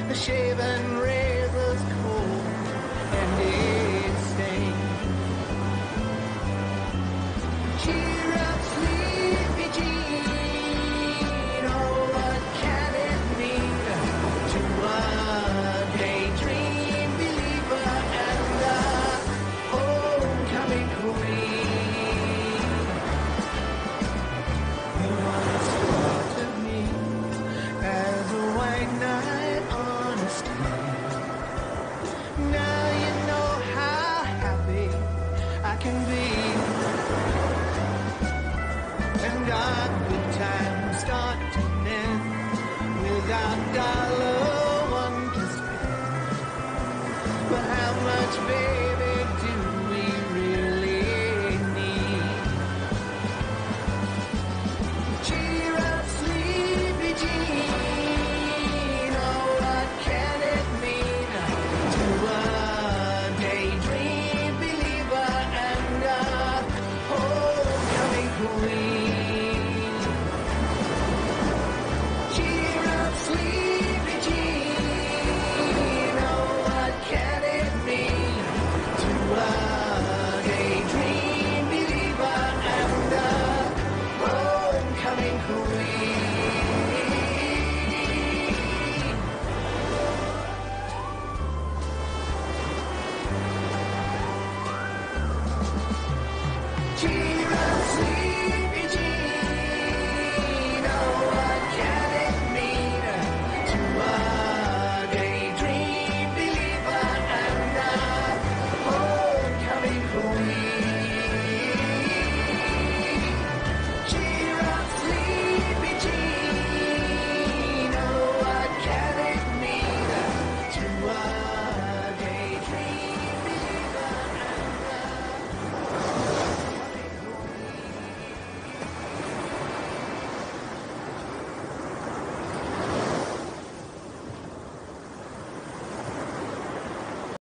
the shaven razor's cold and it's stained. Cheer up, sleepy Jean, oh, what can it mean to a daydream believer and a homecoming queen? You once thought of me as a white knight on a stand. Now you know how happy I can be, and our good times start to end without dollar one to spend. But how much, baby?